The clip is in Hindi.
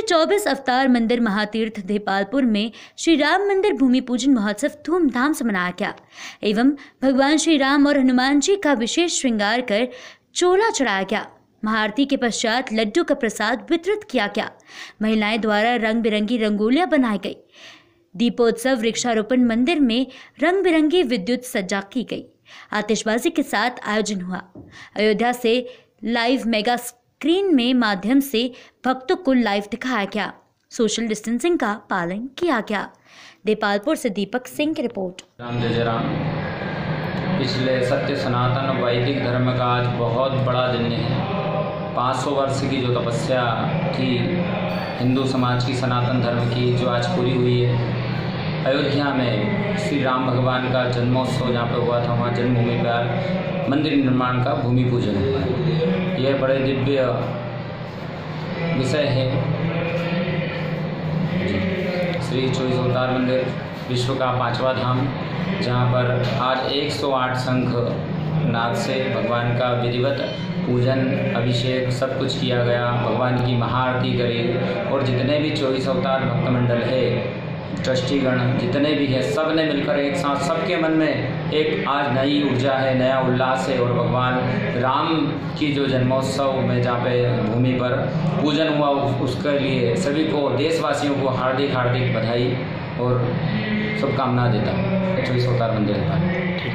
श्री 24 अवतार मंदिर महातीर्थ देपालपुर में श्री राम मंदिर भूमि पूजन महोत्सव धूमधाम से मनाया गया एवं भगवान श्री राम और हनुमान जी का विशेष श्रृंगार कर चोला चढ़ाया गया। महाआरती के पश्चात लड्डू का प्रसाद वितरित किया गया। महिलाएं द्वारा रंग बिरंगी रंगोलियां बनाई गई। दीपोत्सव, वृक्षारोपण, मंदिर में रंग बिरंगी विद्युत सज्जा की गई। आतिशबाजी के साथ आयोजन हुआ। अयोध्या से लाइव मेगा स्क्रीन में माध्यम से भक्तों को लाइव दिखाया गया। सोशल डिस्टेंसिंग का पालन किया गया। देपालपुर से दीपक सिंह की रिपोर्ट। राम जय राम। पिछले सत्य सनातन वैदिक धर्म का आज बहुत बड़ा दिन है। 500 वर्ष की जो तपस्या थी हिंदू समाज की, सनातन धर्म की, जो आज पूरी हुई है। अयोध्या में श्री राम भगवान का जन्मोत्सव जहाँ पर हुआ था, वहाँ जन्मभूमि पर मंदिर निर्माण का भूमि पूजन हुआ है। यह बड़े दिव्य विषय है। श्री 24 अवतार मंदिर विश्व का 5वां धाम, जहाँ पर आज 108 शंख नाद से भगवान का विधिवत पूजन, अभिषेक सब कुछ किया गया। भगवान की महाआरती करी और जितने भी 24 अवतार भक्तमंडल है, ट्रस्टीगण जितने भी हैं, सब ने मिलकर एक साथ, सबके मन में एक आज नई ऊर्जा है, नया उल्लास है। और भगवान राम की जो जन्मोत्सव में जहाँ पे भूमि पर पूजन हुआ, उसके लिए सभी को, देशवासियों को हार्दिक हार्दिक बधाई और शुभकामना देता हूँ। 24 अवतार मंदिर है।